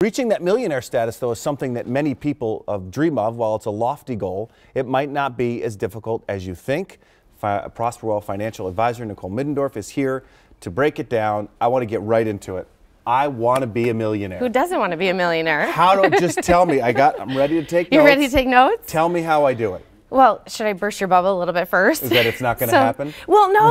Reaching that millionaire status, though, is something that many people dream of. While it's a lofty goal, it might not be as difficult as you think. Prosper Well financial advisor Nicole Middendorf is here to break it down. I want to get right into it. I want to be a millionaire. Who doesn't want to be a millionaire? Just tell me. I'm ready to take notes. You ready to take notes? Tell me how I do it. Well, should I burst your bubble a little bit first? Is that it's not going to happen? Well, no.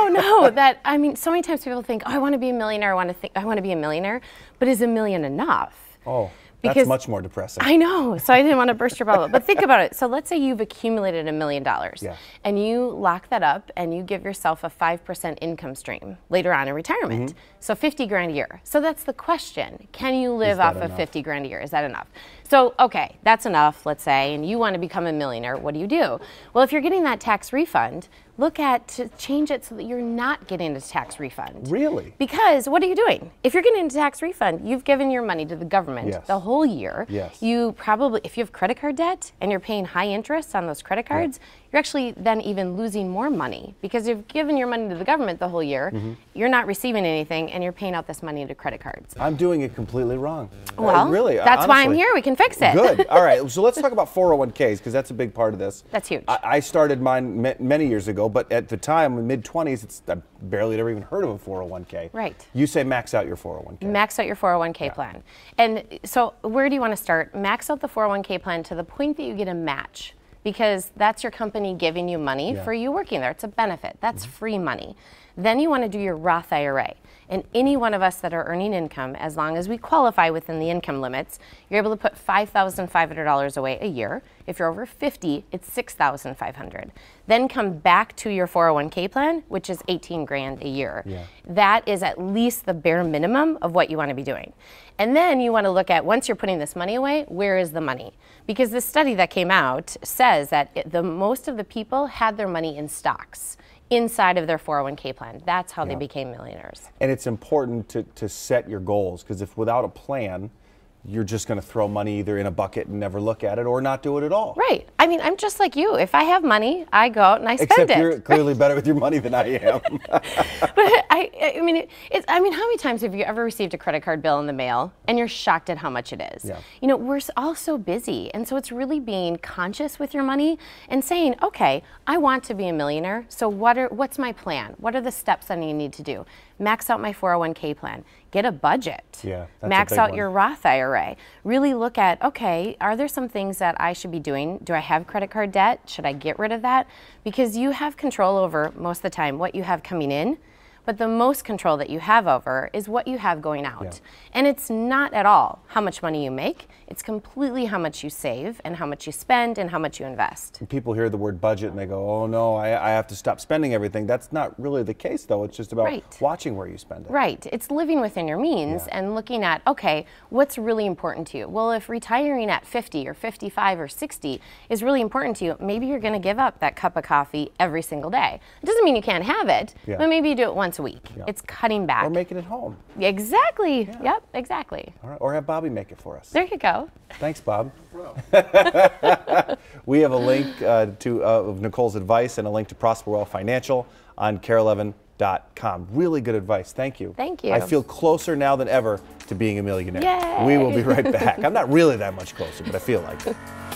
I mean, so many times people think, oh, I want to be a millionaire. I want to be a millionaire. But is a million enough? Oh, that's much more depressing. I know. So I didn't want to burst your bubble. But think about it. So let's say you've accumulated $1 million. Yeah. And you lock that up and you give yourself a 5% income stream later on in retirement. Mm-hmm. So 50 grand a year. So that's the question. Can you live off of 50 grand a year? Is that enough? So, okay, that's enough, let's say, and you want to become a millionaire. What do? Well, if you're getting that tax refund, look at to change it so that you're not getting a tax refund. Really? Because what are you doing? If you're getting a tax refund, you've given your money to the government the whole year. Yes. You probably, if you have credit card debt and you're paying high interest on those credit cards, you're actually then even losing more money because you've given your money to the government the whole year, you're not receiving anything, and you're paying out this money to credit cards. I'm doing it completely wrong. Well, really, that's honestly. why I'm here. We can fix it. Good. All right. So let's talk about 401ks because that's a big part of this. That's huge. I started mine many years ago, but at the time, in mid-20s, I barely had ever even heard of a 401k. Right. You say max out your 401k. Max out your 401k plan. And so where do you want to start? Max out the 401k plan to the point that you get a match, because that's your company giving you money for you working there. It's a benefit. That's free money. Then you want to do your Roth IRA. And any one of us that are earning income, as long as we qualify within the income limits, you're able to put $5,500 away a year. If you're over 50, it's $6,500. Then come back to your 401k plan, which is 18 grand a year. Yeah. That is at least the bare minimum of what you want to be doing. And then you want to look at, once you're putting this money away, where is the money? Because the study that came out says that most of the people had their money in stocks inside of their 401k plan. That's how they became millionaires. And it's important to set your goals, because if without a plan, you're just going to throw money either in a bucket and never look at it or not do it at all. Right. I mean, I'm just like you. If I have money, I go out and I spend it. Except you're clearly better with your money than I am. But I mean, how many times have you ever received a credit card bill in the mail and you're shocked at how much it is? Yeah. You know, we're all so busy. And so it's really being conscious with your money and saying, okay, I want to be a millionaire. So what's my plan? What are the steps that I need to do? Max out my 401k plan. Get a budget. Yeah, that's Max a big out one. your Roth IRA. Really look at, okay, are there some things that I should be doing? Do I have credit card debt? Should I get rid of that? Because you have control over, most of the time, what you have coming in. But the most control that you have over is what you have going out. Yeah. And it's not at all how much money you make. It's completely how much you save and how much you spend and how much you invest. And people hear the word budget and they go, oh no, I have to stop spending everything. That's not really the case, though. It's just about watching where you spend it. Right. It's living within your means and looking at, okay, what's really important to you? Well, if retiring at 50 or 55 or 60 is really important to you, maybe you're going to give up that cup of coffee every single day. It doesn't mean you can't have it, but maybe you do it once a week. Yeah. It's cutting back. Or make it at home. Exactly. Yeah. Yep, exactly. All right. Or have Bobby make it for us. There you go. Thanks, Bob. We have a link of Nicole's advice and a link to Prosper Well Financial on KARE11.com. Really good advice. Thank you. Thank you. I feel closer now than ever to being a millionaire. Yay. We will be right back. I'm not really that much closer, but I feel like it.